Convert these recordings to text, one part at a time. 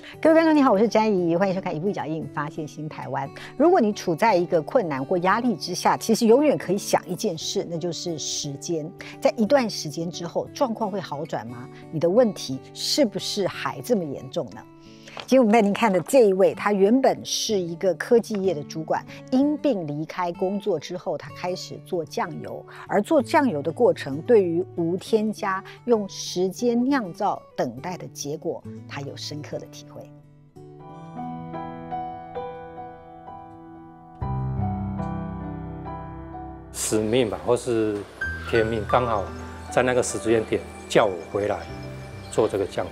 各位观众你好，我是詹怡，欢迎收看《一步一脚印发现新台湾》。如果你处在一个困难或压力之下，其实永远可以想一件事，那就是时间。在一段时间之后，状况会好转吗？你的问题是不是还这么严重呢？今天我们带您看的这一位，他原本是一个科技业的主管，因病离开工作之后，他开始做酱油。而做酱油的过程，对于无添加、用时间酿造、等待的结果，他有深刻的体会。 使命吧，或是天命，刚好在那个时间点叫我回来做这个酱油。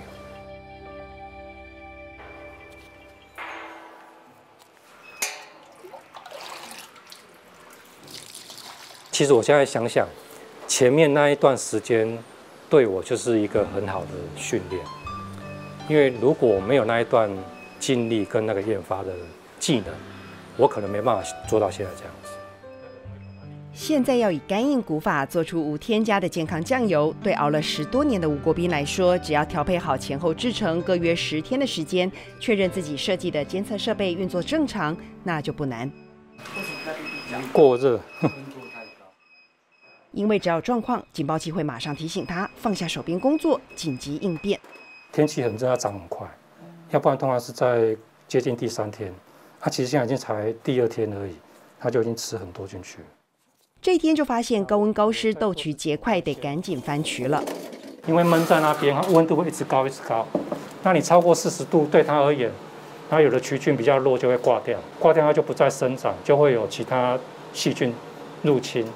其实我现在想想，前面那一段时间对我就是一个很好的训练，因为如果没有那一段经历跟那个研发的技能，我可能没办法做到现在这样子。 现在要以干印古法做出无添加的健康酱油，对熬了10多年的吴国斌来说，只要调配好前后制程，各约10天的时间，确认自己设计的监测设备运作正常，那就不难。 过热。 因为只要有状况，警报器会马上提醒他放下手边工作，紧急应变。 天气很热，它长很快，要不然通常是在接近第3天，它其实现在已经才第2天而已，它就已经吃很多进去了。 这一天就发现高温高湿，豆曲结块，得赶紧翻渠了。 因为闷在那边，它温度会一直高，一直高。那你超过40度，对它而言，它有的曲菌比较弱就会挂掉，挂掉它就不再生长，就会有其他细菌入侵。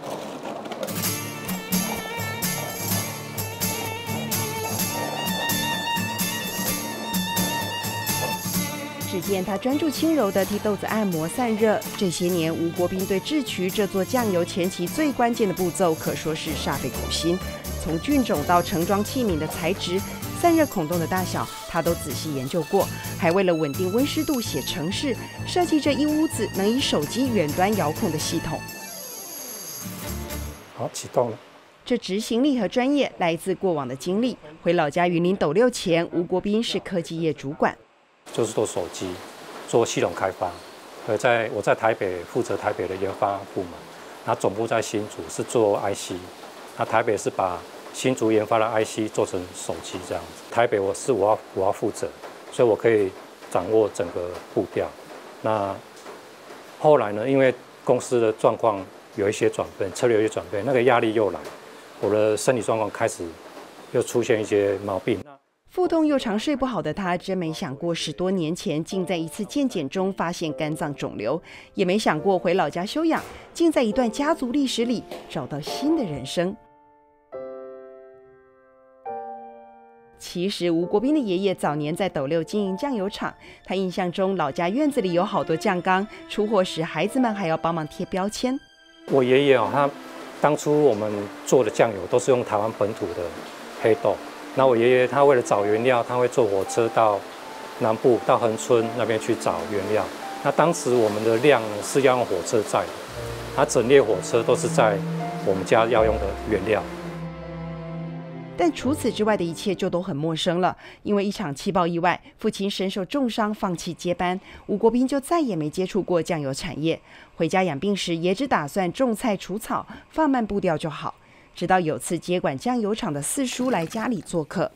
只见他专注轻柔地替豆子按摩散热。这些年，吴国斌对制曲这做酱油前期最关键的步骤，可说是煞费苦心。从菌种到盛装器皿的材质、散热孔洞的大小，他都仔细研究过，还为了稳定温湿度写程式，设计这一屋子能以手机远端遥控的系统。 好，启动了。 这执行力和专业来自过往的经历。回老家云林斗六前，吴国斌是科技业主管。 就是做手机，做系统开发。我在台北负责台北的研发部门，那总部在新竹是做 IC， 那台北是把新竹研发的 IC 做成手机这样子。台北我要负责，所以我可以掌握整个步调。那后来呢，因为公司的状况有一些转变，策略有一些转变，那个压力又来，我的身体状况开始又出现一些毛病。 腹痛又常睡不好的他，真没想过10多年前竟在一次健检中发现肝脏肿瘤，也没想过回老家休养，竟在一段家族历史里找到新的人生。其实吴国斌的爷爷早年在斗六经营酱油厂，他印象中老家院子里有好多酱缸，出货时孩子们还要帮忙贴标签。 我爷爷他当初我们做的酱油都是用台湾本土的黑豆。那我爷爷他为了找原料，他会坐火车到南部到恒春那边去找原料。那当时我们的量是要用火车载的，他整列火车都是在我们家要用的原料。 但除此之外的一切就都很陌生了，因为一场气爆意外，父亲身受重伤，放弃接班，吴国斌就再也没接触过酱油产业。回家养病时，也只打算种菜除草，放慢步调就好。直到有次接管酱油厂的4叔来家里做客，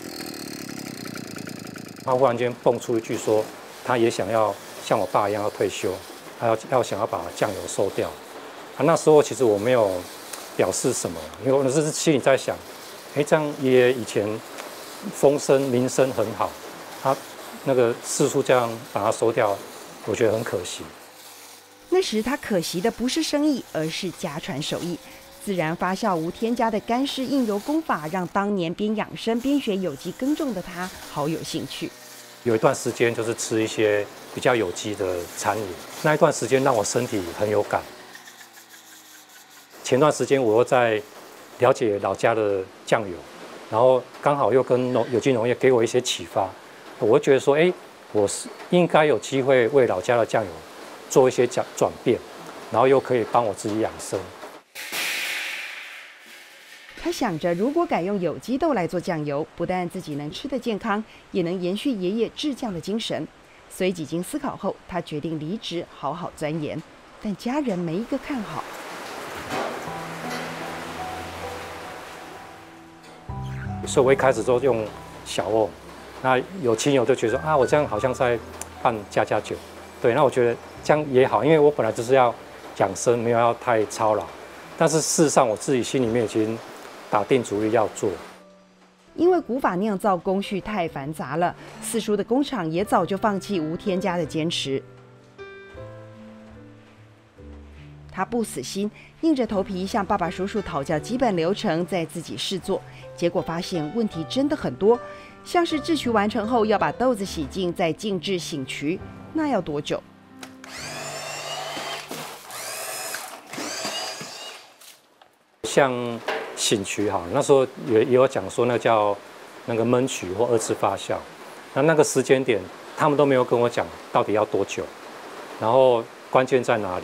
他忽然间蹦出一句说，他也想要像我爸一样要退休，他要想要把酱油收掉。那时候其实我没有表示什么，因为我那是心里在想，这样爷爷以前风声名声很好，他那个4叔这样把它收掉，我觉得很可惜。 那时他可惜的不是生意，而是家传手艺。自然发酵无添加的干式印油工法，让当年边养生边学有机耕种的他好有兴趣。 有一段时间就是吃一些比较有机的餐饮，那一段时间让我身体很有感。前段时间我又在了解老家的酱油，然后刚好又跟有机农业给我一些启发，我会觉得说，我是应该有机会为老家的酱油做一些转变，然后又可以帮我自己养生。 开他想着，如果改用有机豆来做酱油，不但自己能吃得健康，也能延续爷爷制酱的精神。所以几经思考后，他决定离职，好好钻研。但家人没一个看好。 所以我一开始都用小瓮，那有亲友就觉得说啊，我这样好像在办家家酒，对，那我觉得这样也好，因为我本来就是要养生，没有要太操劳。但是事实上，我自己心里面已经打定主意要做。 因为古法酿造工序太繁杂了，四叔的工厂也早就放弃无添加的坚持。他不死心，硬着头皮向爸爸叔叔讨教基本流程，再自己试做。结果发现问题真的很多，像是制曲完成后要把豆子洗净，再静置醒曲，那要多久？ 像醒曲哈，那时候也有讲说那叫那个焖曲或2次发酵，那个时间点他们都没有跟我讲到底要多久，然后关键在哪里，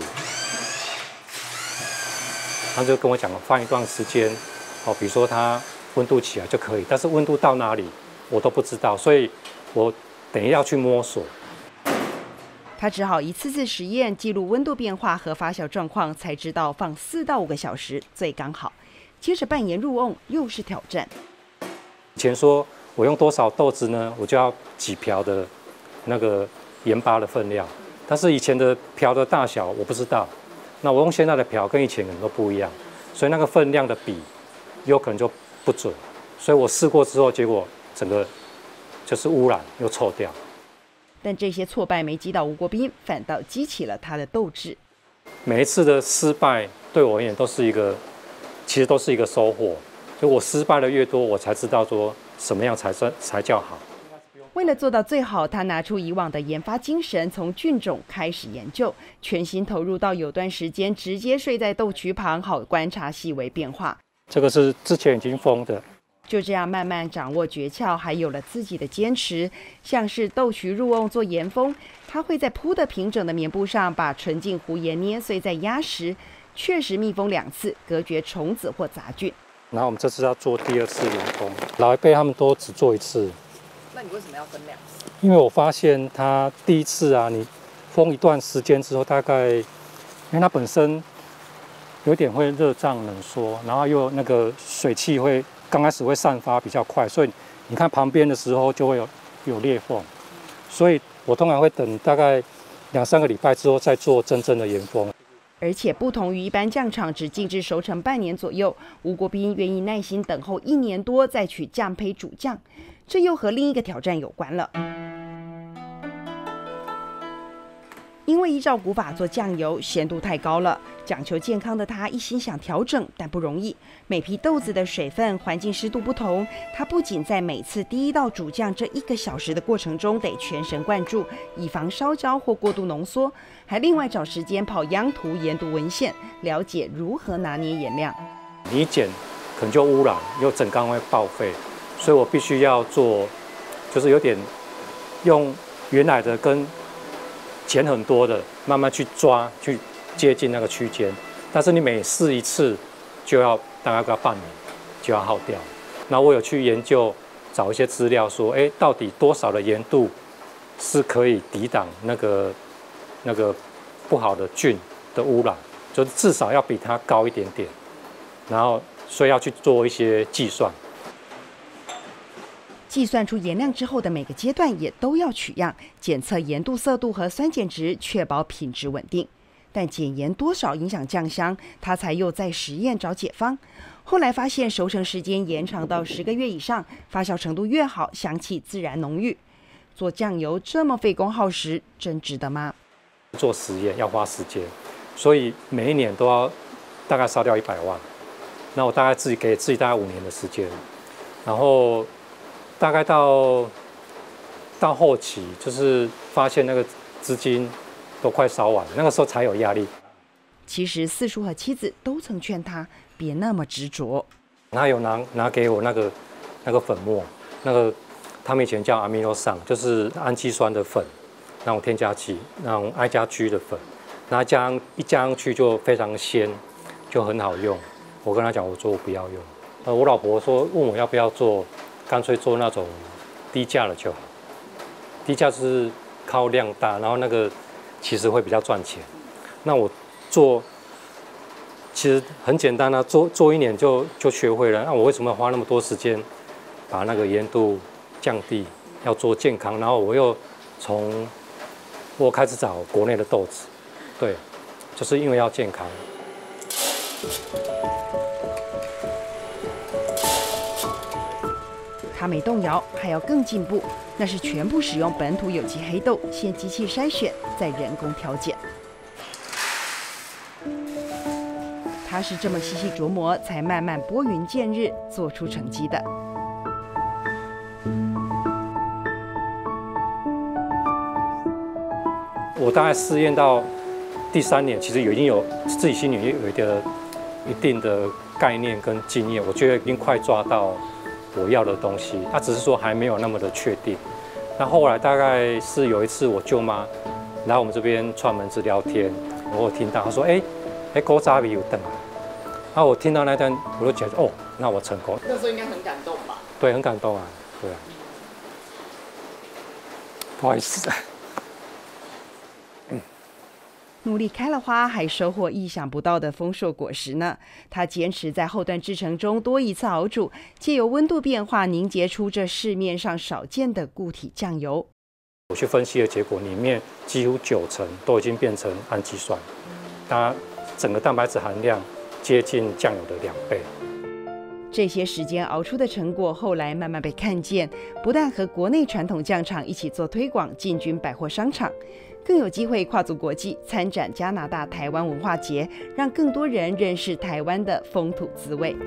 他就跟我讲放一段时间，比如说它温度起来就可以，但是温度到哪里我都不知道，所以我等于要去摸索。 他只好一次次实验，记录温度变化和发酵状况，才知道放4到5个小时最刚好。接着半盐入瓮又是挑战。 以前说我用多少豆子呢，我就要几瓢的那个盐巴的分量，但是以前的瓢的大小我不知道，那我用现在的瓢跟以前可能都不一样，所以那个分量的比有可能就不准，所以我试过之后，结果整个就是污染又臭掉。 但这些挫败没击倒吴国彬，反倒激起了他的斗志。 每一次的失败对我而言其实都是一个收获。就我失败的越多，我才知道说什么样才叫好。 为了做到最好，他拿出以往的研发精神，从菌种开始研究，全心投入到有段时间直接睡在豆曲旁，好观察细微变化。 这个是之前已经封的。 就这样慢慢掌握诀窍，还有了自己的坚持。像是豆曲入瓮做盐封，他会在铺得平整的棉布上把纯净糊盐捏碎，再压实，确实密封2次，隔绝虫子或杂菌。 然后我们这次要做第2次盐封，老一辈他们都只做1次。 那你为什么要分2次？ 因为我发现它第1次啊，你封一段时间之后，大概因为它本身有点会热胀冷缩，然后又那个水汽会刚开始会散发比较快，所以你看旁边的时候就会有裂缝，所以我通常会等大概2、3个礼拜之后再做真正的盐封。 而且不同于一般酱厂只静置熟成半年左右，吴国彬愿意耐心等候1年多再取酱胚煮酱，这又和另一个挑战有关了。因为依照古法做酱油，咸度太高了，讲求健康的他一心想调整，但不容易。每批豆子的水分、环境湿度不同，他不仅在每次第1道煮酱这1个小时的过程中得全神贯注，以防烧焦或过度浓缩，还另外找时间跑央图研读文献，了解如何拿捏盐量。 你减可能就污染，又整缸会报废，所以我必须要做，就是有点用原来的跟减很多的，慢慢去抓，去接近那个区间。但是你每试一次，就要大概要半年，就要耗掉。那我有去研究，找一些资料说，到底多少的盐度是可以抵挡那个不好的菌的污染，就至少要比它高一点点。然后，所以要去做一些计算。 计算出盐量之后的每个阶段也都要取样，检测盐度、色度和酸碱值，确保品质稳定。但减盐多少影响酱香，他才又在实验找解方。后来发现熟成时间延长到10个月以上，发酵程度越好，香气自然浓郁。做酱油这么费工耗时，真值得吗？ 做实验要花时间，所以每一年都要大概烧掉100万。那我大概给自己大概5年的时间，然后大概到后期，就是发现那个资金都快烧完了，那个时候才有压力。 其实四叔和妻子都曾劝他别那么执着。 他有拿给我那个粉末，那个他们以前叫阿米诺桑，就是氨基酸的粉，那种添加剂，那种I+G的粉，那一加上去就非常鲜，就很好用。我跟他讲，我说我不要用。 我老婆问我要不要做，干脆做那种低价的就好。低价是靠量大，然后那个其实会比较赚钱。那我做其实很简单啊，做1年就学会了。那我为什么要花那么多时间把那个盐度降低？要做健康，然后我开始找国内的豆子，对，就是因为要健康。 他没动摇，还要更进步，那是全部使用本土有机黑豆，先机器筛选，再人工调检。他是这么细细琢磨，才慢慢拨云见日，做出成绩的。 我大概试验到第3年，其实已经有自己心里有一定的概念跟经验，我觉得已经快抓到我要的东西，只是说还没有那么的确定。那后来大概是有一次我舅妈来我们这边串门子聊天，我有听到她说：“古早味有等啊。”然后我听到那段，我就觉得哦，那我成功。 那时候应该很感动吧？ 对，很感动啊，对啊。不好意思。 努力开了花，还收获意想不到的丰硕果实呢。他坚持在后段制程中多一次熬煮，借由温度变化凝结出这市面上少见的固体酱油。 我去分析的结果，里面几乎90%都已经变成氨基酸，它整个蛋白质含量接近酱油的2倍。 这些时间熬出的成果，后来慢慢被看见，不但和国内传统酱厂一起做推广，进军百货商场，更有机会跨足国际，参展加拿大台湾文化节，让更多人认识台湾的风土滋味。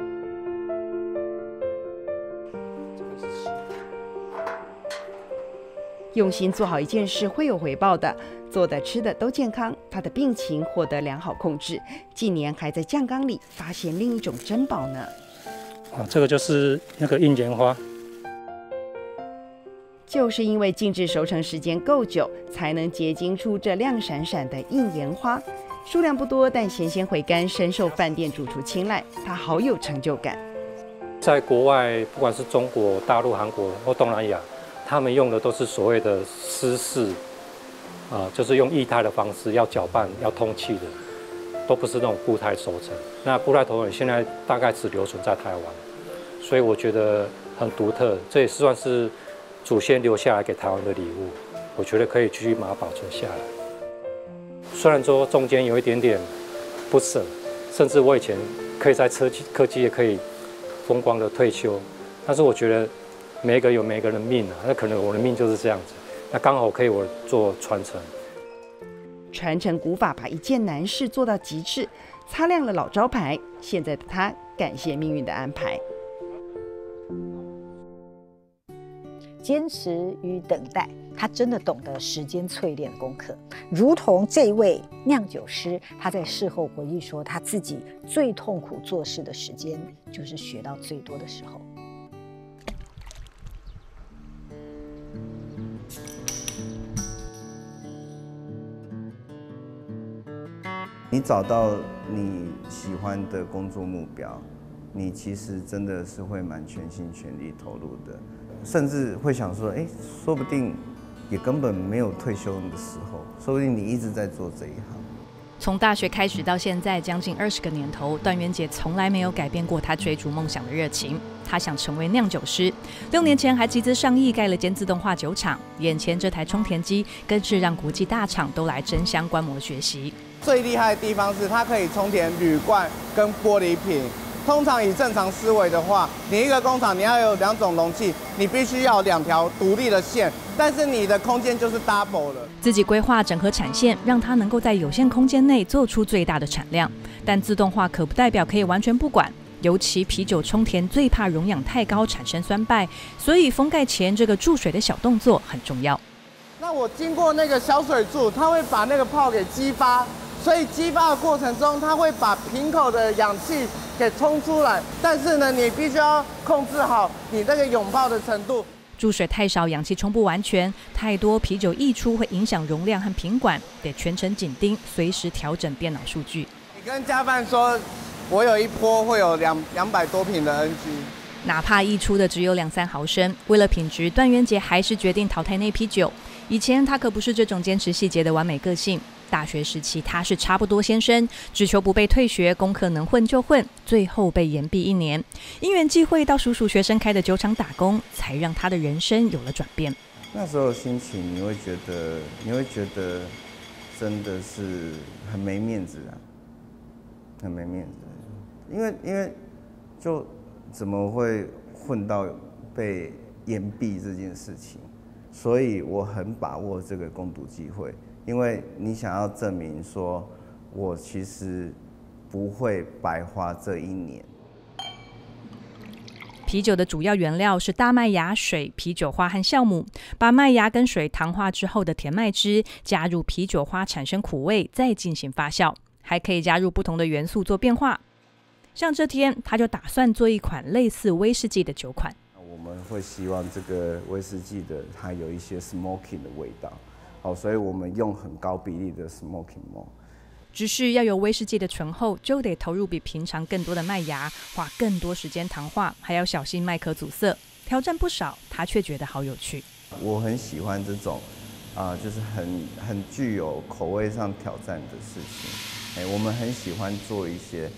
用心做好一件事会有回报的，做的吃的都健康，他的病情获得良好控制。近年还在酱缸里发现另一种珍宝呢。 这个就是那个硬盐花。 就是因为静置熟成时间够久，才能结晶出这亮闪闪的硬盐花。数量不多，但咸鲜回甘，深受饭店主厨青睐。它好有成就感。 在国外，不管是中国大陆、韩国或东南亚，他们用的都是所谓的湿式，就是用液态的方式，要搅拌、要通气的，都不是那种固态熟成。那固态熟成现在大概只留存在台湾，所以我觉得很独特，这也算是祖先留下来给台湾的礼物，我觉得可以继续把它保存下来。虽然说中间有一点点不舍，甚至我以前可以在科技业可以风光的退休，但是我觉得每一个有每一个人命啊，那可能我的命就是这样子，那刚好可以我做传承。 传承古法，把一件难事做到极致，擦亮了老招牌。现在的他感谢命运的安排。 坚持与等待，他真的懂得时间淬炼的功课。如同这位酿酒师，他在事后回忆说，他自己最痛苦做事的时间，就是学到最多的时候。 你找到你喜欢的工作目标，你其实真的是会蛮全心全力投入的，甚至会想说，说不定也根本没有退休的时候，说不定你一直在做这一行。 从大学开始到现在将近20个年头，段元杰从来没有改变过他追逐梦想的热情。他想成为酿酒师，6年前还集资上亿盖了间自动化酒厂，眼前这台充填机更是让国际大厂都来争相观摩学习。 最厉害的地方是它可以充填铝罐跟玻璃瓶。通常以正常思维的话，你一个工厂你要有2种容器，你必须要有2条独立的线，但是你的空间就是 double 了。 自己规划整合产线，让它能够在有限空间内做出最大的产量。但自动化可不代表可以完全不管，尤其啤酒充填最怕容氧太高产生酸败，所以封盖前这个注水的小动作很重要。 那我经过那个小水柱，它会把那个泡给激发。所以激发的过程中，它会把瓶口的氧气给冲出来，但是呢，你必须要控制好你这个涌泡的程度。 注水太少，氧气冲不完全；太多，啤酒溢出会影响容量和瓶管，得全程紧盯，随时调整电脑数据。 你跟加饭说， 我有一波会有200多瓶的 NG。 哪怕溢出的只有2-3毫升，为了品质，段渊杰还是决定淘汰那批酒。以前他可不是这种坚持细节的完美个性。大学时期他是差不多先生，只求不被退学，功课能混就混，最后被延毕1年。因缘际会到叔叔学生开的酒厂打工，才让他的人生有了转变。 那时候心情你会觉得真的是很没面子啊，很没面子，因为就怎么会混到被延毕这件事情，所以我很把握这个攻读机会，因为你想要证明说我其实不会白花这1年。 啤酒的主要原料是大麦芽、水、啤酒花和酵母。把麦芽跟水糖化之后的甜麦汁加入啤酒花，产生苦味，再进行发酵。还可以加入不同的元素做变化。像这天，他就打算做一款类似威士忌的酒款。 我们会希望这个威士忌的它有一些 smoking 的味道，好，所以我们用很高比例的 smoking malt。 只是要有威士忌的醇厚，就得投入比平常更多的麦芽，花更多时间糖化，还要小心麦壳阻塞。挑战不少，他却觉得好有趣。 我很喜欢这种就是很具有口味上挑战的事情。我们很喜欢做一些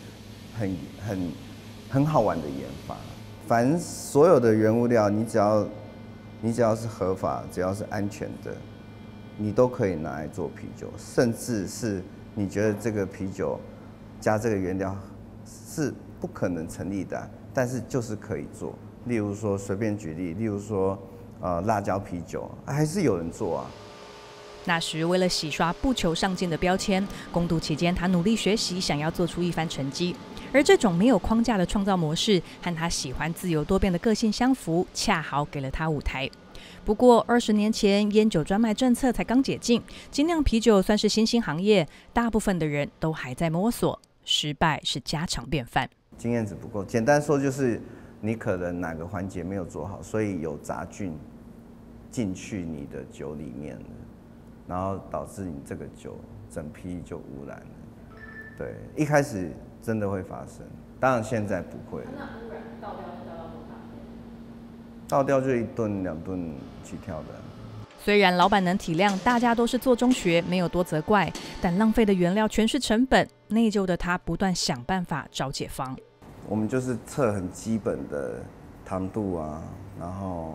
很好玩的研发。反正所有的原物料，你只要是合法，只要是安全的，你都可以拿来做啤酒，甚至是你觉得这个啤酒加这个原料是不可能成立的，但是就是可以做。例如说，随便举例，例如说辣椒啤酒，还是有人做啊。 那时为了洗刷不求上进的标签，攻读期间他努力学习，想要做出一番成绩。而这种没有框架的创造模式，和他喜欢自由多变的个性相符，恰好给了他舞台。不过20年前烟酒专卖政策才刚解禁，精酿啤酒算是新兴行业，大部分的人都还在摸索，失败是家常便饭。 经验值不够，简单说就是你可能哪个环节没有做好，所以有杂菌进去你的酒里面了，然后导致你这个酒整批就污染了。对，一开始真的会发生，当然现在不会了。 那污染倒掉是倒到多大？ 倒掉就1吨2吨起跳的。 虽然老板能体谅大家都是做中学，没有多责怪，但浪费的原料全是成本，内疚的他不断想办法找解方。 我们就是测很基本的糖度啊，然后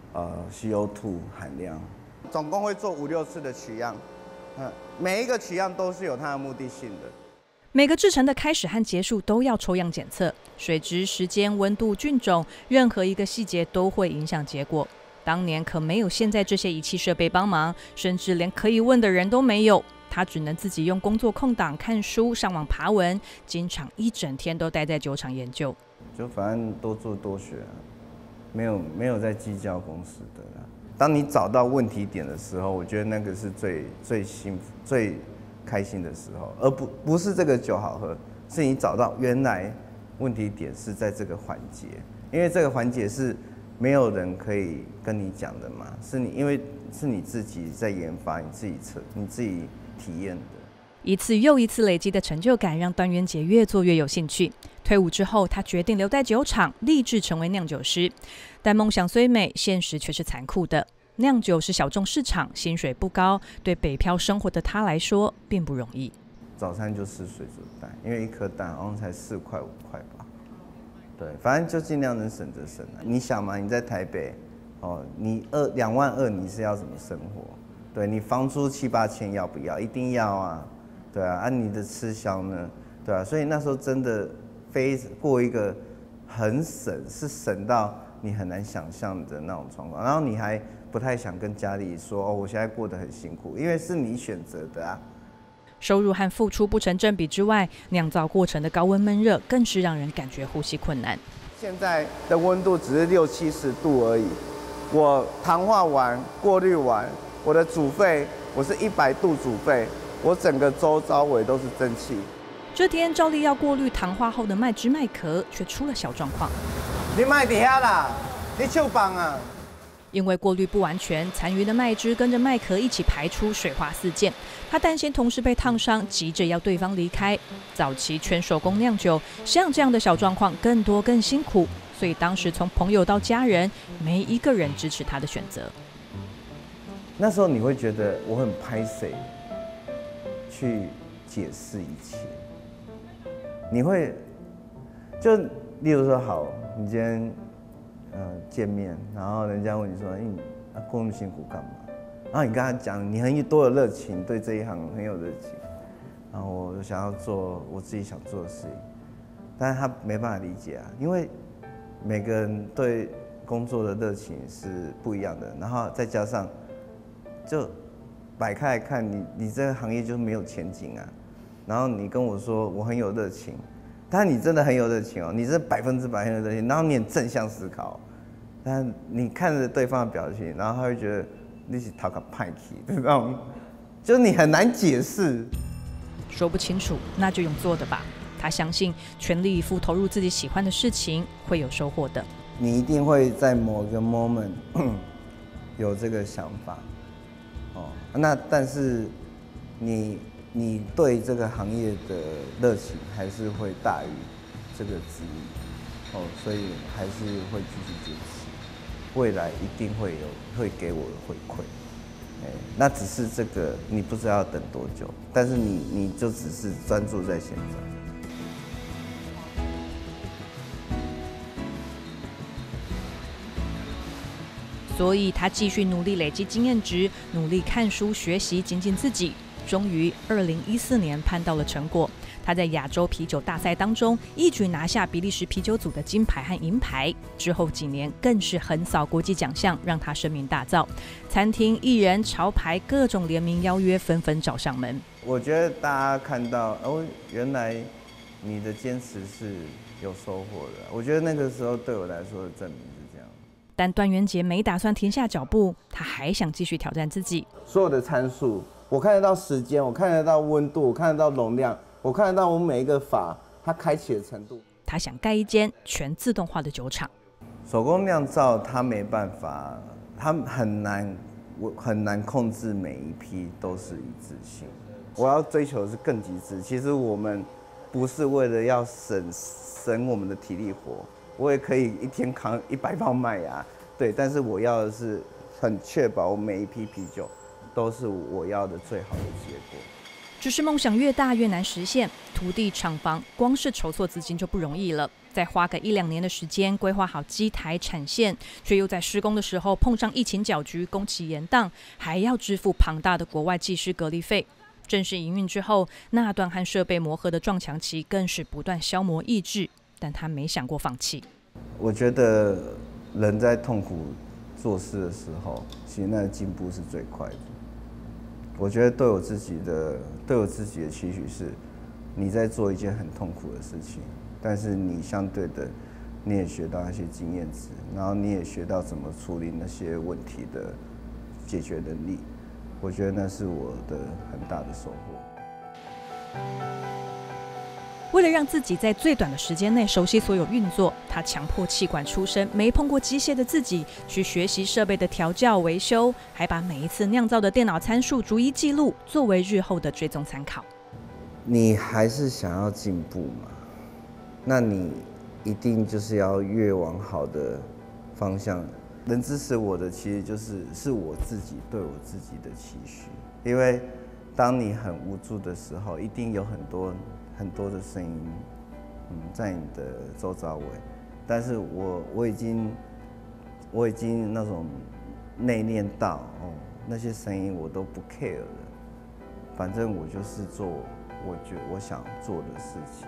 CO2 含量，总共会做5、6次的取样，每一个取样都是有它的目的性的。 每个制程的开始和结束都要抽样检测，水质、时间、温度、菌种，任何一个细节都会影响结果。当年可没有现在这些仪器设备帮忙，甚至连可以问的人都没有。他只能自己用工作空档看书、上网爬文，经常一整天都待在酒厂研究。 就反正多做多学啊，没有在计较公司的啦。当你找到问题点的时候，我觉得那个是最幸福、最开心的时候，而不是这个酒好喝，是你找到原来问题点是在这个环节，因为这个环节是没有人可以跟你讲的嘛，因为是你自己在研发，你自己体验的。 一次又一次累积的成就感，让段渊杰越做越有兴趣。退伍之后，他决定留在酒厂，立志成为酿酒师。但梦想虽美，现实却是残酷的。酿酒是小众市场，薪水不高，对北漂生活的他来说并不容易。 早餐就吃水煮蛋，因为一颗蛋好像才4块5块吧。对，反正就尽量能省着省啊。你想嘛，你在台北，你2万2，你是要怎么生活？对，你房租7、8千要不要？一定要啊。对啊，你的吃宵呢？对啊，所以那时候真的过一个很省，是省到你很难想象的那种状况。然后你还不太想跟家里说，我现在过得很辛苦，因为是你选择的啊。 收入和付出不成正比之外，酿造过程的高温闷热更是让人感觉呼吸困难。 现在的温度只是60、70度而已，我糖化完、过滤完，我的煮沸我是100度煮沸，我整个周遭围都是蒸汽。 这天照例要过滤糖化后的麦汁麦壳，却出了小状况。 你卖底下啦，你手棒啊！ 因为过滤不完全，残余的麦汁跟着麦壳一起排出，水花四溅。他担心同事被烫伤，急着要对方离开。早期全手工酿酒，像这样的小状况更多更辛苦，所以当时从朋友到家人，没一个人支持他的选择。 那时候你会觉得我很拍谁去解释一切，你会就例如说好，你今天见面，然后人家问你说，你过那么辛苦干嘛？然后你跟他讲你很多的热情，对这一行很有热情，然后我想要做我自己想做的事情，但是他没办法理解啊，因为每个人对工作的热情是不一样的，然后再加上就摆开来看，你这个行业就没有前景啊。然后你跟我说我很有热情，但你真的很有热情哦，你是100%很有热情，然后你很正向思考，但你看着对方的表情，然后他会觉得你是讨个派气的那种，就是你很难解释。 说不清楚，那就用做的吧。他相信全力以赴投入自己喜欢的事情会有收获的。 你一定会在某个 moment 有这个想法，哦，那但是你对这个行业的热情还是会大于这个职业，哦，所以还是会继续坚持，未来一定会给我的回馈，那只是这个你不知道要等多久，但是你就只是专注在现在。 所以他继续努力累积经验值，努力看书学习，精进自己。终于2014年盼到了成果，他在亚洲啤酒大赛当中一举拿下比利时啤酒组的金牌和银牌。之后几年更是横扫国际奖项，让他声名大噪。餐厅、艺人、潮牌各种联名邀约纷纷找上门。 我觉得大家看到哦，原来你的坚持是有收获的。我觉得那个时候对我来说的证明是这样。 但段元杰没打算停下脚步，他还想继续挑战自己。 所有的参数，我看得到时间，我看得到温度，我看得到容量，我看得到我每一个阀它开启的程度。 他想盖一间全自动化的酒厂。 手工酿造它没办法，它很难控制每一批都是一致性。我要追求的是更极致。其实我们不是为了要省我们的体力活。我也可以一天扛100包麦芽，对，但是我要的是很确保我每一批啤酒都是我要的最好的结果。 只是梦想越大越难实现，土地、厂房，光是筹措资金就不容易了。再花个1-2年的时间规划好机台、产线，却又在施工的时候碰上疫情搅局，工期延宕，还要支付庞大的国外技师隔离费。正式营运之后，那段和设备磨合的撞墙期更是不断消磨意志。但他没想过放弃。 我觉得人在痛苦做事的时候，其实那个进步是最快的。我觉得对我自己的期许是，你在做一件很痛苦的事情，但是你相对的，你也学到那些经验值，然后你也学到怎么处理那些问题的解决能力。我觉得那是我的很大的收获。 为了让自己在最短的时间内熟悉所有运作，他强迫气管出身、没碰过机械的自己去学习设备的调校、维修，还把每一次酿造的电脑参数逐一记录，作为日后的追踪参考。 你还是想要进步嘛？那你一定就是要越往好的方向。能支持我的，其实是我自己对我自己的期许。因为当你很无助的时候，一定有很多的声音，在你的周遭围，但是我已经那种内敛到那些声音我都不 care 了，反正我就是做我想做的事情。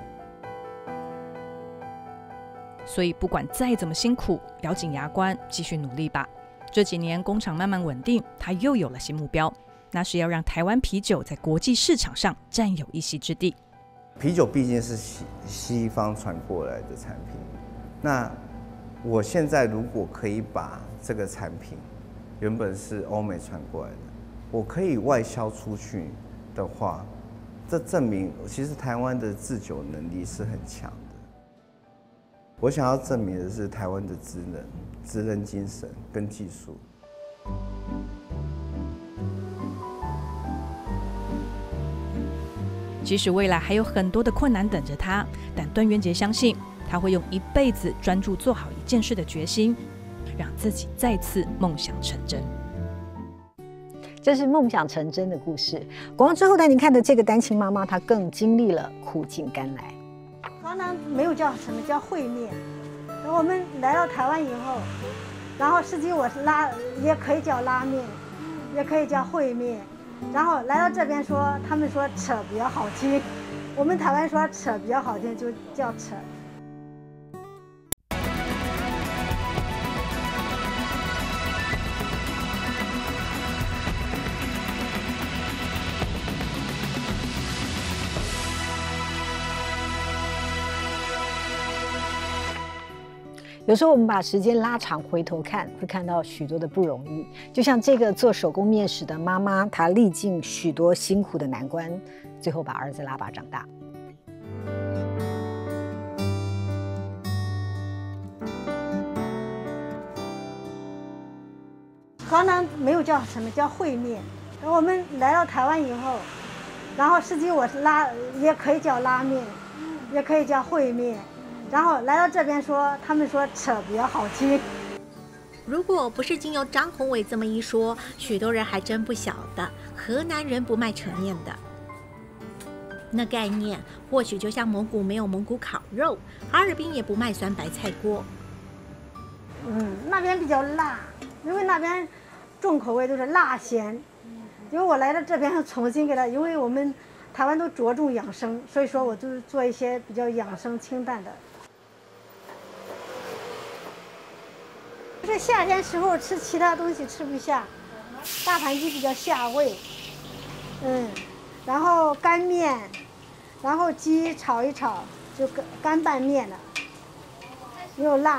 所以不管再怎么辛苦，咬紧牙关，继续努力吧。这几年工厂慢慢稳定，他又有了新目标，那是要让台湾啤酒在国际市场上占有一席之地。 啤酒毕竟是西方传过来的产品，那我现在如果可以把这个产品原本是欧美传过来的，我可以外销出去的话，这证明其实台湾的制酒能力是很强的。我想要证明的是台湾的职人精神跟技术。 即使未来还有很多的困难等着他，但段渊杰相信他会用一辈子专注做好一件事的决心，让自己再次梦想成真。 这是梦想成真的故事。广告之后带您看的这个单亲妈妈，她更经历了苦尽甘来。 河南没有叫什么叫烩面，我们来到台湾以后，然后实际我是也可以叫拉面，也可以叫烩面。然后来到这边说，他们说扯比较好听，我们台湾说扯比较好听，就叫扯。 有时候我们把时间拉长，回头看，会看到许多的不容易。就像这个做手工面食的妈妈，她历尽许多辛苦的难关，最后把儿子拉拔长大。 河南没有叫什么叫烩面，我们来到台湾以后，然后实际我是也可以叫拉面，也可以叫烩面。然后来到这边说，他们说扯比较好听。 如果不是经由张宏伟这么一说，许多人还真不晓得河南人不卖扯面的。那概念或许就像蒙古没有蒙古烤肉，哈尔滨也不卖酸白菜锅。 那边比较辣，因为那边重口味都是辣咸。因为我来到这边重新给它，因为我们台湾都着重养生，所以说我就做一些比较养生清淡的。就是夏天时候吃其他东西吃不下，大盘鸡比较下胃，然后干面，然后鸡炒一炒就干拌面了，又辣。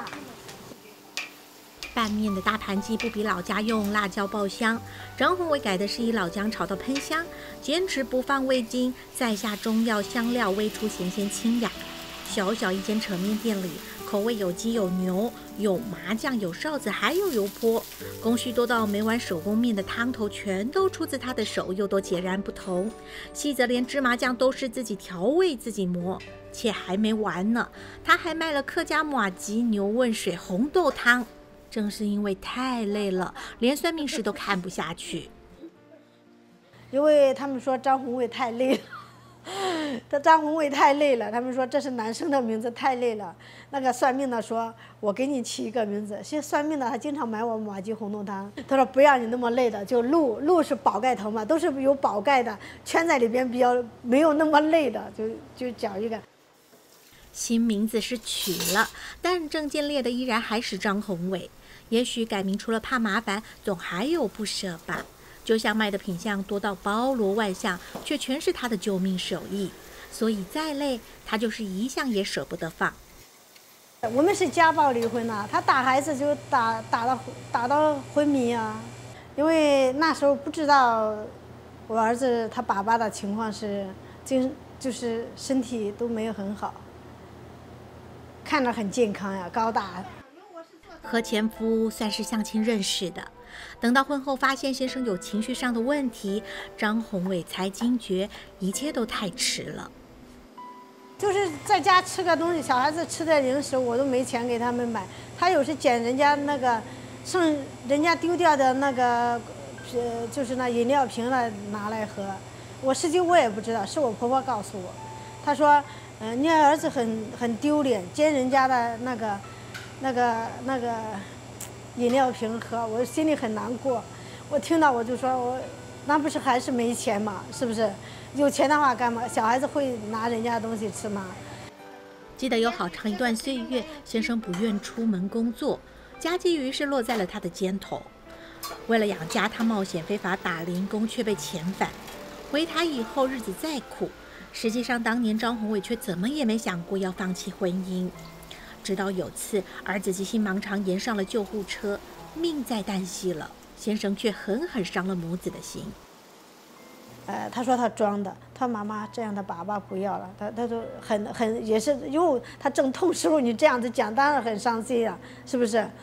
拌面的大盘鸡不比老家用辣椒爆香，张宏伟改的是以老姜炒到喷香，坚持不放味精，再下中药香料，煨出咸咸清雅。小小一间扯面店里，口味有鸡有牛，有麻酱有臊子，还有油泼，工序多到每碗手工面的汤头全都出自他的手，又都截然不同。细则连芝麻酱都是自己调味自己磨。且还没完呢，他还卖了客家麻糬、牛问水、红豆汤。正是因为太累了，连算命师都看不下去。 因为他们说张宏伟太累了。张宏伟太累了，他们说这是男生的名字，太累了。那个算命的说，我给你起一个名字。其实算命的他经常买我麻糬红豆汤，他说不让你那么累的，就鹿是宝盖头嘛，都是有宝盖的，圈在里边比较没有那么累的，就讲一个。 新名字是取了，但证件列的依然还是张宏伟。也许改名除了怕麻烦，总还有不舍吧。就像卖的品项多到包罗万象，却全是他的救命手艺，所以再累，他就是一项也舍不得放。 我们是家暴离婚啊，他打孩子就打到昏迷啊，因为那时候不知道我儿子他爸爸的情况是就是身体都没有很好，看着很健康呀，高大。 和前夫算是相亲认识的，等到婚后发现先生有情绪上的问题，张宏伟才惊觉一切都太迟了。 就是在家吃个东西，小孩子吃点零食，我都没钱给他们买。他有时捡人家那个剩人家丢掉的那个，就是那饮料瓶了拿来喝。我实际我也不知道，是我婆婆告诉我。她说，你儿子很丢脸，捡人家的那个饮料瓶喝，我心里很难过。我听到我就说，那不是还是没钱吗？是不是？有钱的话干嘛？小孩子会拿人家的东西吃吗？ 记得有好长一段岁月，先生不愿出门工作，家计于是落在了他的肩头。为了养家，他冒险非法打零工，却被遣返。回台以后，日子再苦，实际上当年张宏伟却怎么也没想过要放弃婚姻。直到有次，儿子急性盲肠炎上了救护车，命在旦夕了，先生却狠狠伤了母子的心。 他说他装的，他妈妈这样的爸爸不要了，他就很也是，因为他正痛时候你这样子讲，当然很伤心啊，是不是？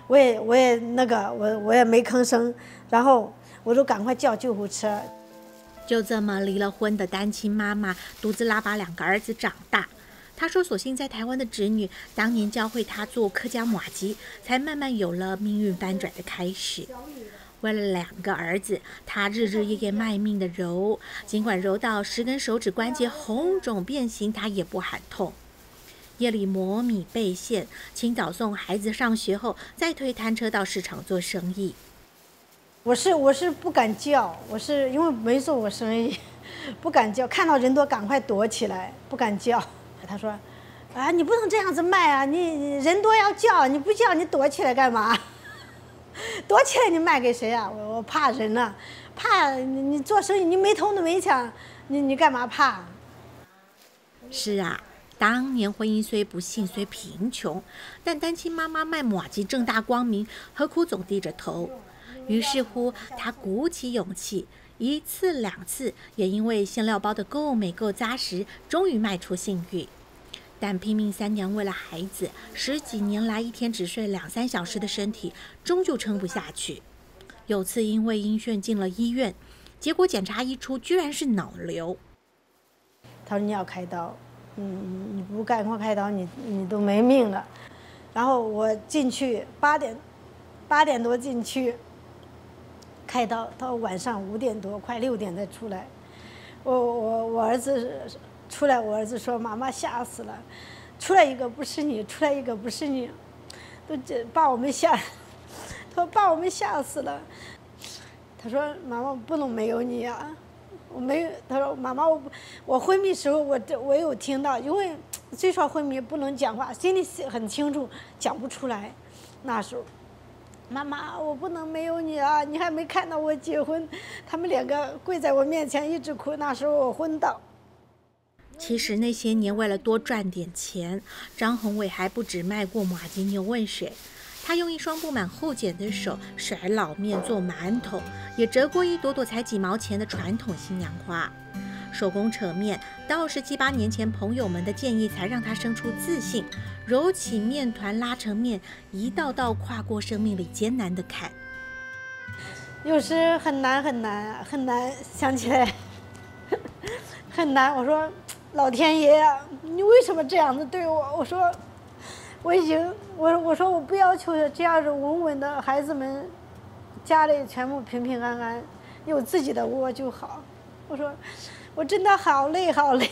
我也那个我也没吭声，然后我就赶快叫救护车。 就这么离了婚的单亲妈妈，独自拉拔2个儿子长大。她说，所幸在台湾的侄女当年教会她做客家麻糬，才慢慢有了命运翻转的开始。为了2个儿子，她日日夜夜卖命的揉，尽管揉到10根手指关节红肿变形，她也不喊痛。夜里磨米备线，清早送孩子上学后，再推摊车到市场做生意。 我是不敢叫，我是因为没做过生意，不敢叫，看到人多赶快躲起来，不敢叫。他说：“啊，你不能这样子卖啊！你人多要叫，你不叫你躲起来干嘛？躲起来你卖给谁啊？我怕人呢、怕你做生意你没头没枪，你干嘛怕？” 是啊。当年婚姻虽不幸，虽贫穷，但单亲妈妈卖麻糬正大光明，何苦总低着头？于是乎，她鼓起勇气，1次2次，也因为馅料包的够美够扎实，终于卖出信誉。但拼命3年为了孩子，10几年来一天只睡2-3小时的身体，终究撑不下去。有次因为晕眩进了医院，结果检查一出，居然是脑瘤。 他说：“你要开刀。”你不赶快开刀，你都没命了。然后我进去8点多进去开刀，到晚上5点多，快6点再出来。我儿子出来，我儿子说：“妈妈吓死了，出来一个不是你，出来一个不是你，都把我们吓。”他说：“把我们吓死了。”他说：“妈妈不能没有你啊。”我没有，他说妈妈，我昏迷时候我有听到，因为最少昏迷不能讲话，心里很清楚，讲不出来。那时候，妈妈，我不能没有你啊！你还没看到我结婚，他们2个跪在我面前一直哭。那时候我昏倒。 其实那些年为了多赚点钱，张宏伟还不止卖过麻糬牛问水。他用一双布满厚茧的手甩老面做馒头，也折过一朵朵才几毛钱的传统新娘花。手工扯面倒是7、8年前朋友们的建议，才让他生出自信，揉起面团拉成面，一道道跨过生命里艰难的坎。 有时很难，想起来很难。我说老天爷啊，你为什么这样子对我？我说。我说我不要求这样子稳稳的孩子们，家里全部平平安安，有自己的窝就好。我说我真的好累。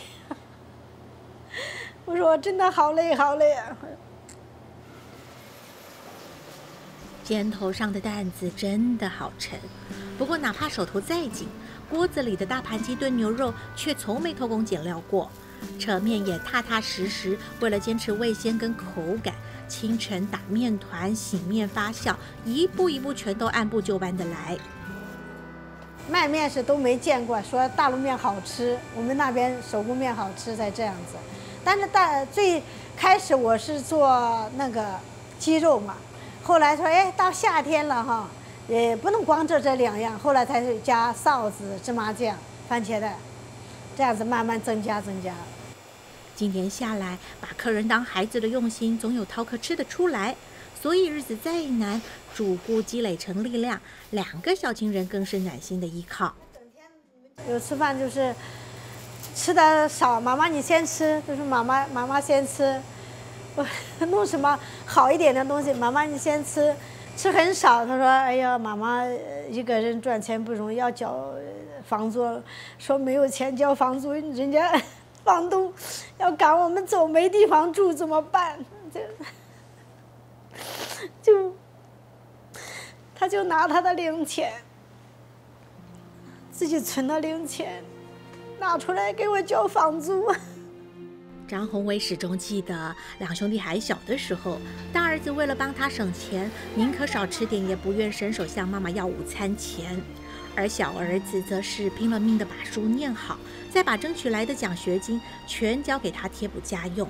我说我真的好累啊。 肩头上的担子真的好沉，不过哪怕手头再紧，锅子里的大盘鸡炖牛肉却从没偷工减料过。扯面也踏踏实实，为了坚持味鲜跟口感，清晨打面团、醒面发酵，一步一步全都按部就班的来。 卖面食都没见过，说大陆面好吃，我们那边手工面好吃才这样子。但是最开始我是做那个鸡肉嘛，后来说到夏天了哈，也不能光这2样，后来才是加臊子、芝麻酱、番茄蛋，这样子慢慢增加。 几年下来，把客人当孩子的用心，总有饕客吃得出来。所以日子再难，主顾积累成力量，2个小情人更是暖心的依靠。 有吃饭就是吃的少，妈妈你先吃，就是妈妈先吃。我弄什么好一点的东西，妈妈你先吃，吃很少。他说：“哎呀，妈妈一个人赚钱不容易，要交房租，说没有钱交房租，人家房东要赶我们走，没地方住怎么办？”他就拿他的零钱，自己存的零钱，拿出来给我交房租。 张宏伟始终记得2兄弟还小的时候，大儿子为了帮他省钱，宁可少吃点，也不愿伸手向妈妈要午餐钱。而小儿子则是拼了命的把书念好，再把争取来的奖学金全交给他贴补家用。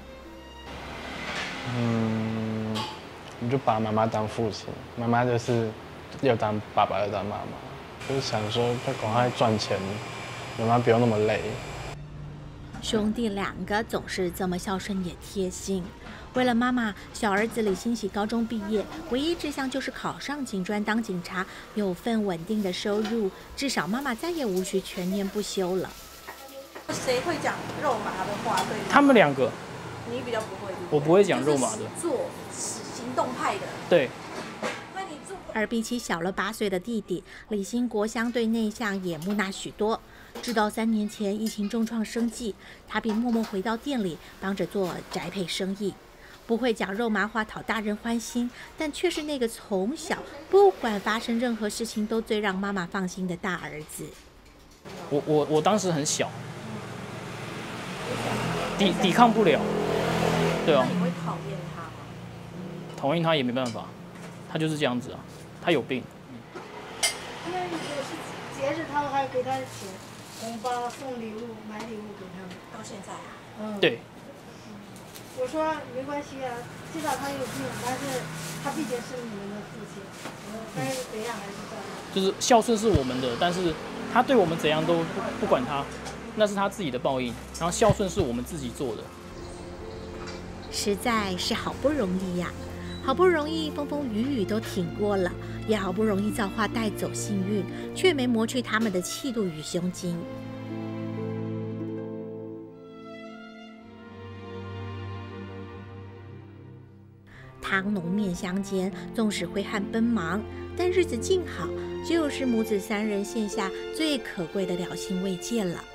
你就把妈妈当父亲，妈妈就是又当爸爸又当妈妈，就是想说他赶快赚钱，妈妈不用那么累。 兄弟2个总是这么孝顺也贴心， 为了妈妈，小儿子李欣喜高中毕业，唯一志向就是考上警专当警察，有份稳定的收入，至少妈妈再也无需全年不休了。 谁会讲肉麻的话？对， 他们2个， 你比较不会。 我不会讲肉麻的， 做行动派的。 对。 而比起小了8岁的弟弟，李兴国相对内向，也木讷许多。直到3年前疫情重创生计，他便默默回到店里，帮着做宅配生意。不会讲肉麻话讨大人欢心，但却是那个从小不管发生任何事情都最让妈妈放心的大儿子。 我当时很小，抵抗不了，对啊。 那你会讨厌他吗？ 讨厌他也没办法，他就是这样子啊，他有病。 因为有是节日，他们还给他钱、红包、送礼物、买礼物给他们。 到现在啊？ 对。 我说没关系啊，知道他有病，但是他毕竟是你们的父亲，该怎样还是怎样。 就是孝顺是我们的，但是他对我们怎样都不管他，那是他自己的报应。然后孝顺是我们自己做的。 实在是好不容易呀，好不容易风风雨雨都挺过了，也好不容易造化带走幸运，却没磨去他们的气度与胸襟。汤浓面相间，纵使挥汗奔忙，但日子静好，就是母子3人线下最可贵的了心慰藉了。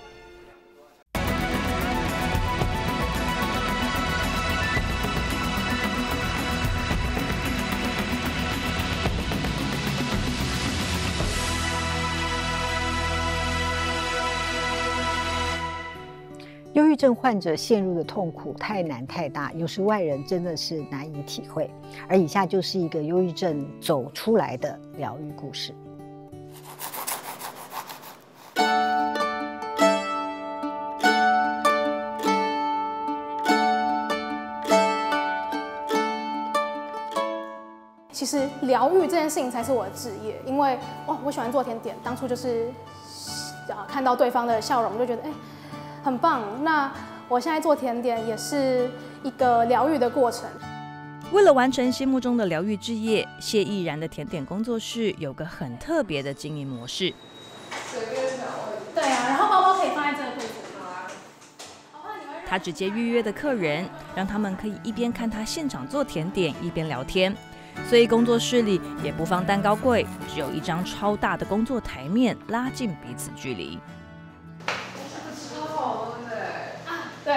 忧郁症患者陷入的痛苦太难太大，有时外人真的是难以体会。而以下就是一个忧郁症走出来的疗愈故事。 其实疗愈这件事情才是我的志业，因为我喜欢做甜点，当初就是看到对方的笑容就觉得很棒。那我现在做甜点也是一个疗愈的过程。 为了完成心目中的疗愈志业，谢逸然的甜点工作室有个很特别的经营模式。 对啊，然后包包可以放在这个柜子。 他直接预约的客人，让他们可以一边看他现场做甜点，一边聊天。所以工作室里也不放蛋糕柜，只有一张超大的工作台面，拉近彼此距离。 对，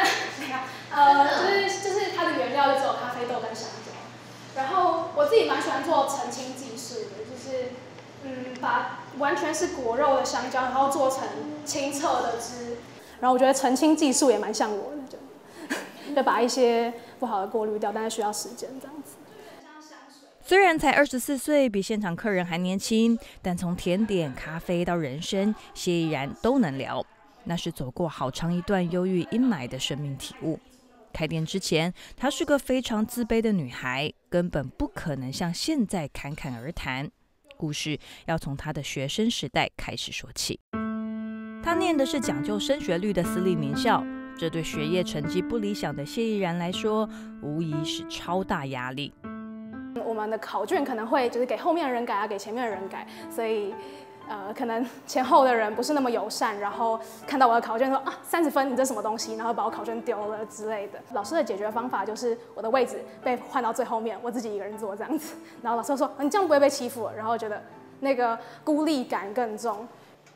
就是它的原料就只有咖啡豆跟香蕉。然后我自己蛮喜欢做澄清技术的，就是把完全是果肉的香蕉，然后做成清澈的汁。然后我觉得澄清技术也蛮像我的，就把一些不好的过滤掉，但是需要时间这样子。 虽然才24岁，比现场客人还年轻，但从甜点、咖啡到人生，谢逸然都能聊。那是走过好长一段忧郁阴霾的生命体悟。开店之前，她是个非常自卑的女孩，根本不可能像现在侃侃而谈。故事要从她的学生时代开始说起。她念的是讲究升学率的私立名校，这对学业成绩不理想的谢逸然来说，无疑是超大压力。 我们的考卷可能会就是给后面的人改啊，给前面的人改，所以可能前后的人不是那么友善，然后看到我的考卷说30分你这什么东西，然后把我考卷丢了之类的。老师的解决方法就是我的位置被换到最后面，我自己一个人做这样子。然后老师就说你这样不会被欺负了，然后觉得那个孤立感更重。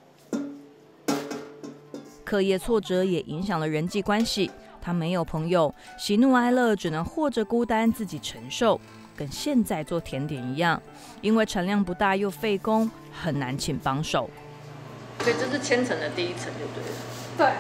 课业挫折也影响了人际关系，他没有朋友，喜怒哀乐只能或者孤单自己承受。跟现在做甜点一样，因为产量不大又费工，很难请帮手。 所以这是千层的第一层就对了。 对。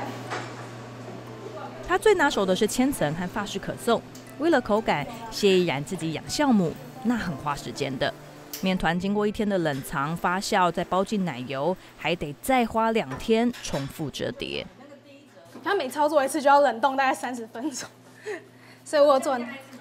他最拿手的是千层和法式可颂。为了口感，谢逸然自己养酵母，那很花时间的。面团经过1天的冷藏发酵，再包进奶油，还得再花2天重复折叠。 他每操作一次就要冷冻大概30分钟，所以我有做。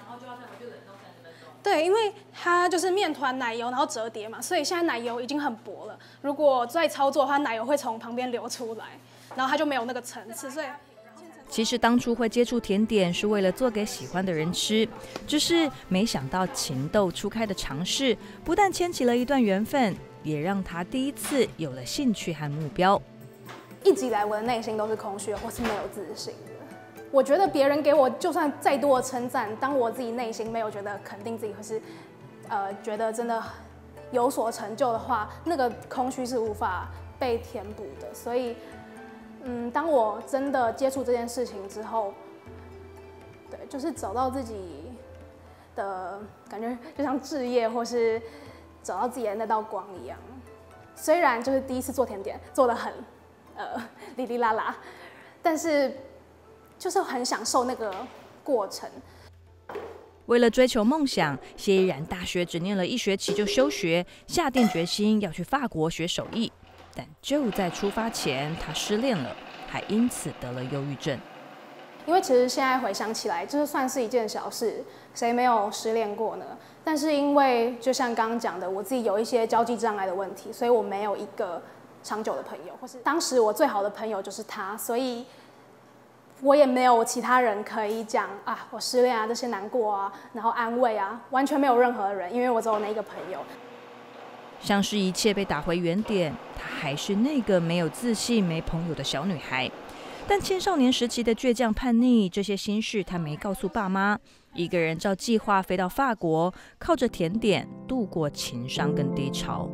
对，因为它就是面团、奶油，然后折叠嘛，所以现在奶油已经很薄了。如果再操作的话，奶油会从旁边流出来，然后它就没有那个层次。所以其实当初会接触甜点是为了做给喜欢的人吃，只是没想到情窦初开的尝试，不但牵起了一段缘分，也让他第一次有了兴趣和目标。 一直以来我的内心都是空虚的，或是没有自信的。我觉得别人给我就算再多的称赞，当我自己内心没有觉得肯定自己，或是觉得真的有所成就的话，那个空虚是无法被填补的。所以当我真的接触这件事情之后，对，就是找到自己的感觉，就像志业，或是找到自己的那道光一样。虽然就是第一次做甜点，做得很哩哩啦啦，但是就是很享受那个过程。 为了追求梦想，谢依然大学只念了1学期就休学，下定决心要去法国学手艺。但就在出发前，他失恋了，还因此得了忧郁症。 因为其实现在回想起来，就是算是一件小事，谁没有失恋过呢？但是因为就像刚刚讲的，我自己有一些交际障碍的问题，所以我没有一个长久的朋友，或是当时我最好的朋友就是他，所以我也没有其他人可以讲啊，我失恋啊，这些难过啊，然后安慰啊，完全没有任何人，因为我只有那一个朋友。 像是一切被打回原点，她还是那个没有自信、没朋友的小女孩。但青少年时期的倔强叛逆，这些心事她没告诉爸妈，一个人照计划飞到法国，靠着甜点度过情伤跟低潮。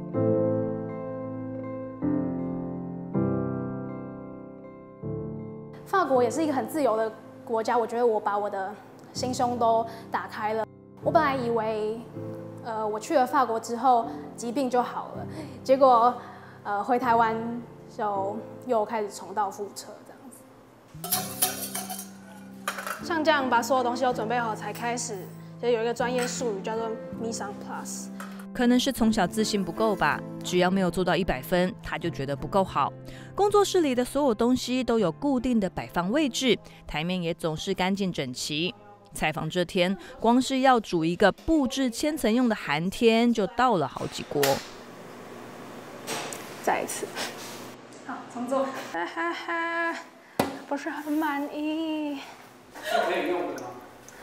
法国也是一个很自由的国家，我觉得我把我的心胸都打开了。我本来以为我去了法国之后疾病就好了，结果回台湾就又开始重蹈覆辙这样子。像这样把所有东西都准备好才开始，就有一个专业术语叫做 mise en place。 可能是从小自信不够吧，只要没有做到100分，他就觉得不够好。工作室里的所有东西都有固定的摆放位置，台面也总是干净整齐。采访这天，光是要煮一个布置千层用的寒天，就倒了好几锅。 再一次，好，重做。哈哈哈，不是很满意。 是可以用的吗？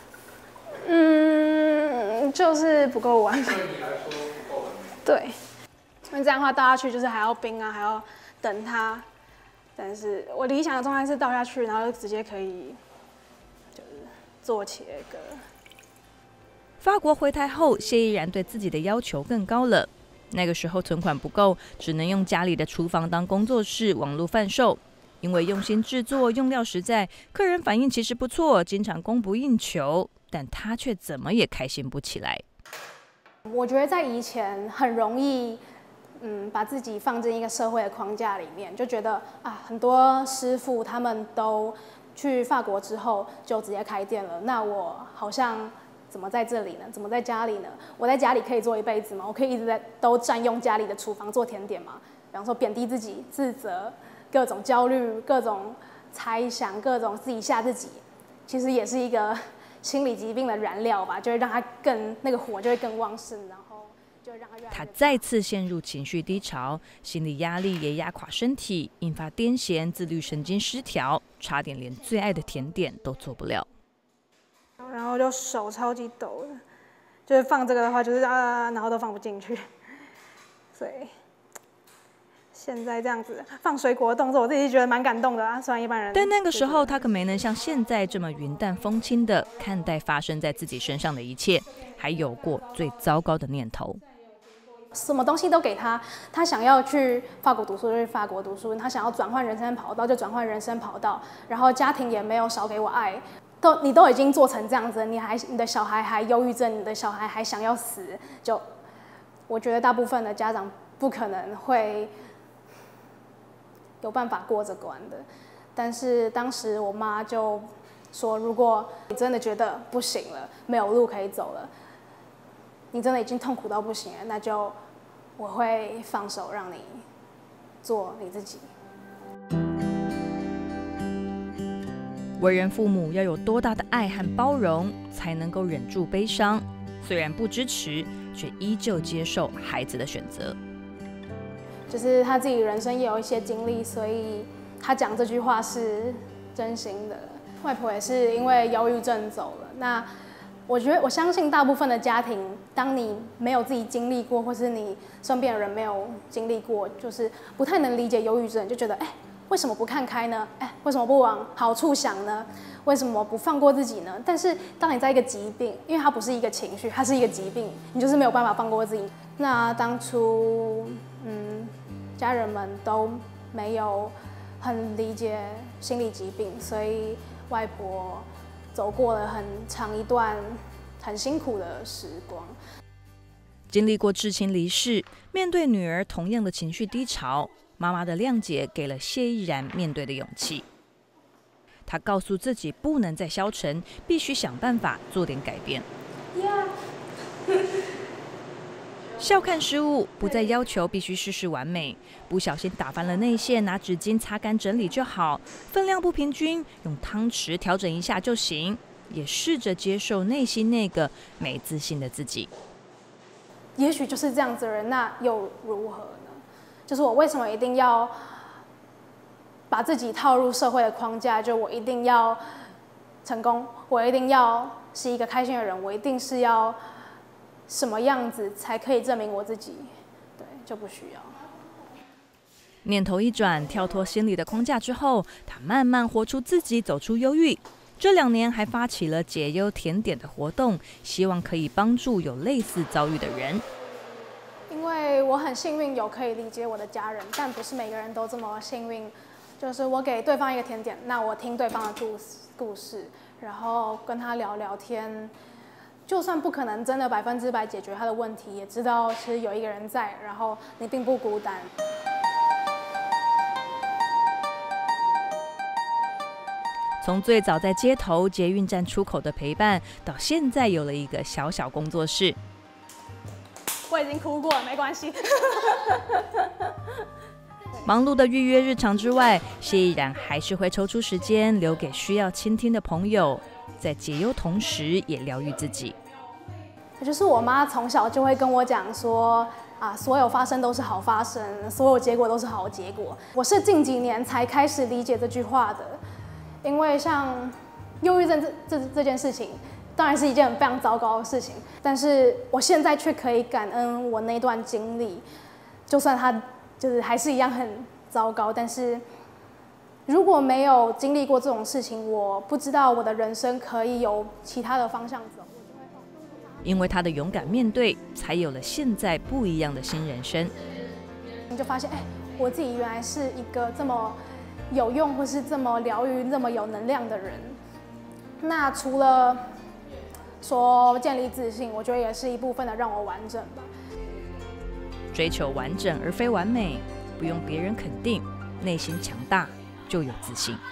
就是不够完美。 对你来说不够完美。 对，因为这样的话倒下去就是还要冰啊，还要等它。但是我理想的状态是倒下去，然后就直接可以就是做切割。 法国回台后，谢依然对自己的要求更高了。那个时候存款不够，只能用家里的厨房当工作室，网络贩售。因为用心制作，用料实在，客人反应其实不错，经常供不应求。但他却怎么也开心不起来。 我觉得在以前很容易，把自己放进一个社会的框架里面，就觉得啊，很多师傅他们都去法国之后就直接开店了，那我好像怎么在这里呢？怎么在家里呢？我在家里可以做一辈子吗？我可以一直都占用家里的厨房做甜点吗？比方说贬低自己、自责、各种焦虑、各种猜想、各种自己吓自己，其实也是一个心理疾病的燃料吧，就会让他更那个火就会更旺盛，然后就让他越来越。 他再次陷入情绪低潮，心理压力也压垮身体，引发癫痫、自律神经失调，差点连最爱的甜点都做不了。 然后就手超级抖的，就是放这个的话就是然后都放不进去，所以现在这样子放水果的动作，我自己觉得蛮感动的啊。虽然一般人， 但那个时候他可没能像现在这么云淡风轻的看待发生在自己身上的一切，还有过最糟糕的念头。 什么东西都给他，他想要去法国读书就去法国读书，他想要转换人生跑道就转换人生跑道，然后家庭也没有少给我爱。你都已经做成这样子，你的小孩还忧郁症，你的小孩还想要死，就我觉得大部分的家长不可能会有办法过这关的。但是当时我妈就说，如果你真的觉得不行了，没有路可以走了，你真的已经痛苦到不行了，那就我会放手让你做你自己。 为人父母要有多大的爱和包容，才能够忍住悲伤？虽然不支持，却依旧接受孩子的选择。 就是他自己人生也有一些经历，所以他讲这句话是真心的。 外婆也是因为忧郁症走了。那我相信大部分的家庭，当你没有自己经历过，或是你身边的人没有经历过，就是不太能理解忧郁症，就觉得为什么不看开呢？为什么不往好处想呢？为什么不放过自己呢？但是当你在一个疾病，因为它不是一个情绪，它是一个疾病，你就是没有办法放过自己。那当初，家人们都没有很理解心理疾病，所以外婆走过了很长一段很辛苦的时光。 经历过至亲离世，面对女儿同样的情绪低潮，妈妈的谅解给了谢依然面对的勇气。她告诉自己不能再消沉，必须想办法做点改变。笑看失误，不再要求必须事事完美。不小心打翻了内馅，拿纸巾擦干整理就好。分量不平均，用汤匙调整一下就行。也试着接受内心那个没自信的自己。 也许就是这样子的人，那又如何呢？就是我为什么一定要把自己套入社会的框架？就我一定要成功，我一定要是一个开心的人，我一定是要什么样子才可以证明我自己？对，就不需要。 念头一转，跳脱心理的框架之后，他慢慢活出自己，走出忧郁。这2年还发起了解忧甜点的活动，希望可以帮助有类似遭遇的人。 因为我很幸运有可以理解我的家人，但不是每个人都这么幸运。就是我给对方一个甜点，那我听对方的故事，然后跟他聊聊天。就算不可能真的100%解决他的问题，也知道其实有一个人在，然后你并不孤单。 从最早在街头捷运站出口的陪伴，到现在有了一个小小工作室。 我已经哭过了，没关系。 忙碌的预约日常之外，谢依然还是会抽出时间留给需要倾听的朋友，在解忧同时也疗愈自己。 就是我妈从小就会跟我讲说，所有发生都是好发生，所有结果都是好结果。我是近几年才开始理解这句话的，因为像忧郁症这件事情，当然是一件非常糟糕的事情，但是我现在却可以感恩我那段经历，就算它就是还是一样很糟糕，但是如果没有经历过这种事情，我不知道我的人生可以有其他的方向走。 因为他的勇敢面对，才有了现在不一样的新人生。 你就发现，我自己原来是一个这么有用，或是这么疗愈、这么有能量的人。那除了说建立自信，我觉得也是一部分的让我完整吧。 追求完整而非完美，不用别人肯定，内心强大就有自信。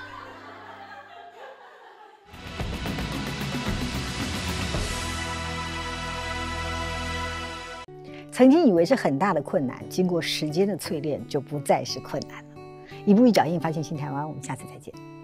曾经以为是很大的困难，经过时间的淬炼，就不再是困难了。一步一脚印，发现新台湾。我们下次再见。